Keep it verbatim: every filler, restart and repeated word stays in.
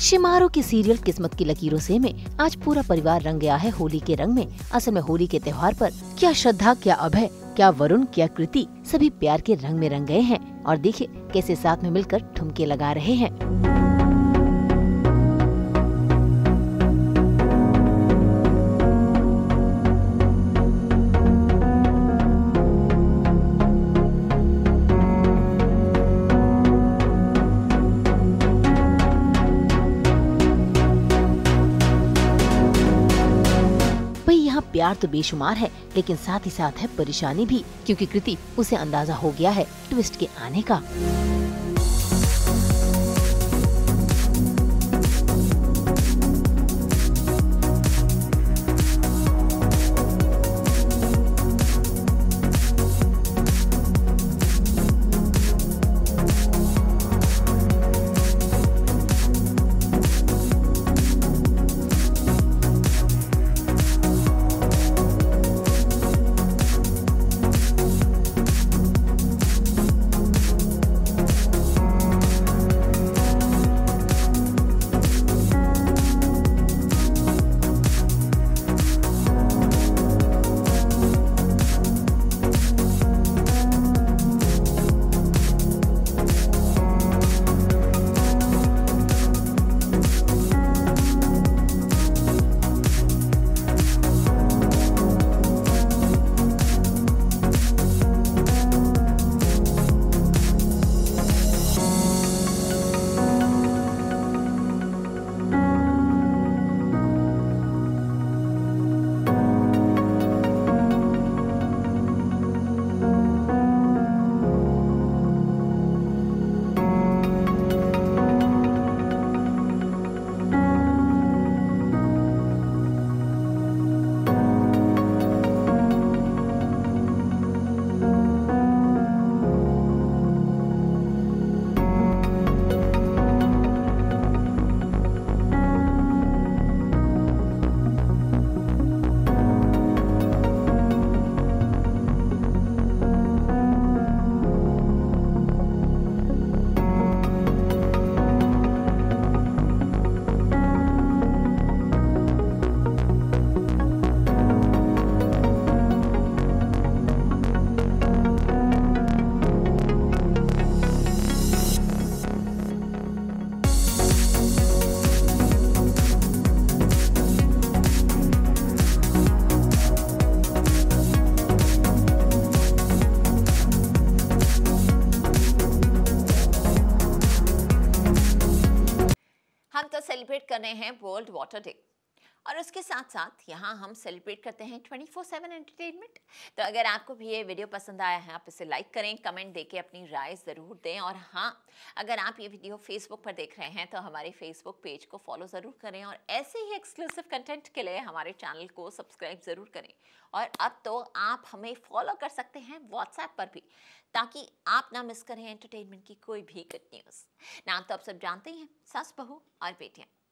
शिमारू की सीरियल किस्मत की लकीरों से में आज पूरा परिवार रंग गया है होली के रंग में। असल में होली के त्योहार पर क्या श्रद्धा, क्या अभय, क्या वरुण, क्या कृति, सभी प्यार के रंग में रंग गए हैं और देखिए कैसे साथ में मिलकर ठुमके लगा रहे हैं। भाई यहाँ प्यार तो बेशुमार है, लेकिन साथ ही साथ है परेशानी भी, क्योंकि कृति उसे अंदाजा हो गया है ट्विस्ट के आने का। हम तो सेलिब्रेट कर रहे हैं वर्ल्ड वाटर डे और उसके साथ साथ यहाँ हम सेलिब्रेट करते हैं ट्वेंटी फोर सेवन एंटरटेनमेंट। तो अगर आपको भी ये वीडियो पसंद आया है, आप इसे लाइक करें, कमेंट देके अपनी राय ज़रूर दें। और हाँ, अगर आप ये वीडियो फेसबुक पर देख रहे हैं तो हमारे फेसबुक पेज को फॉलो ज़रूर करें और ऐसे ही एक्सक्लूसिव कंटेंट के लिए हमारे चैनल को सब्सक्राइब ज़रूर करें। और अब तो आप हमें फॉलो कर सकते हैं व्हाट्सएप पर भी, ताकि आप ना मिस करें एंटरटेनमेंट की कोई भी गुड न्यूज़। नाम तो आप सब जानते ही हैं, सास, बहू और बेटियाँ।